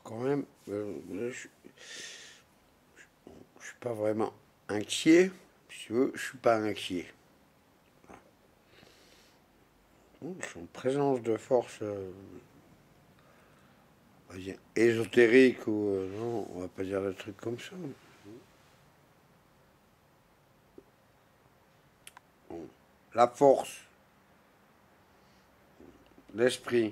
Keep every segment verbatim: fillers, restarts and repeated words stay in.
quand même, euh, là, je, je suis pas vraiment inquiet. Si tu veux, je suis pas inquiet. Je suis en présence de force, euh, on va dire, ésotérique ou euh, non, on va pas dire des trucs comme ça. Bon. La force, l'esprit.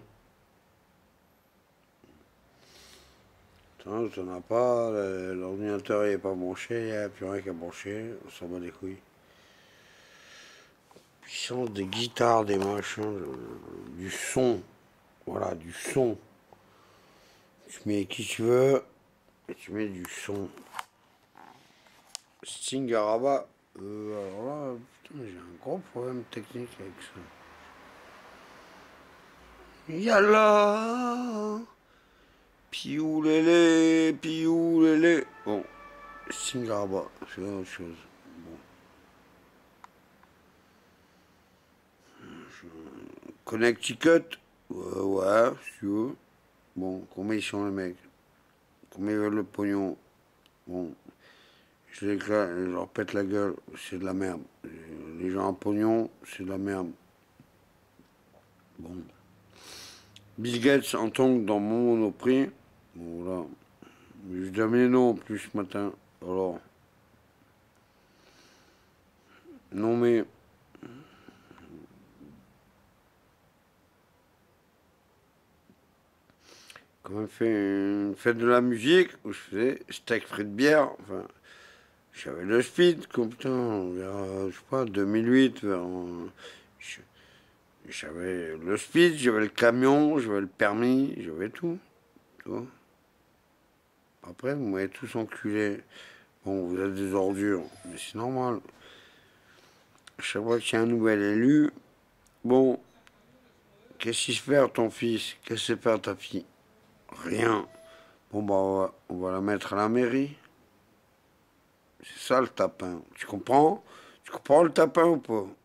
Tu n'en as pas, l'ordinateur n'est pas branché, il n'y a plus rien qu'à brancher, on s'en bat les couilles. Puissance des guitares, des machins, du son, voilà, du son. Tu mets qui tu veux, et tu mets du son. Stingaraba, euh, alors là, putain, j'ai un gros problème technique avec ça. Yalla, pioulélé, pioulélé. Bon, Stingaraba, c'est autre chose. Bon. Connecticut, ouais, ouais, si tu veux. Bon, combien ils sont les mecs? Combien ils veulent le pognon? Bon, je, les, je leur pète la gueule, c'est de la merde. Les gens à pognon, c'est de la merde. Bon. Bill Gates en tombe dans mon monoprix. Bon, voilà. Je donne non en plus ce matin. Alors. Non mais. Quand on fait une fête de la musique, où je faisais steak frites bière, enfin. J'avais le speed, comme putain, vers, je sais pas, deux mille huit, vers. J'avais le speed, j'avais le camion, j'avais le permis, j'avais tout. Tu vois. Après, vous m'avez tous enculé. Bon, vous êtes des ordures, mais c'est normal. À chaque fois qu'il y a un nouvel élu, bon, qu'est-ce qu'il se fait ton fils? Qu'est-ce qu'il se fait ta fille? Rien. Bon, bah, on va, on va la mettre à la mairie. C'est ça le tapin. Tu comprends? Tu comprends le tapin ou pas?